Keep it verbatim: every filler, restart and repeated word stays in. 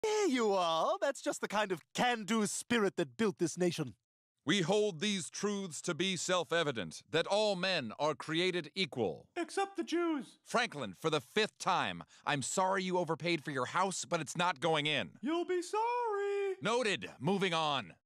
Here you are. That's just the kind of can-do spirit that built this nation. We hold these truths to be self-evident, that all men are created equal. Except the Jews. Franklin, for the fifth time, I'm sorry you overpaid for your house, but it's not going in. You'll be sorry. Noted. Moving on.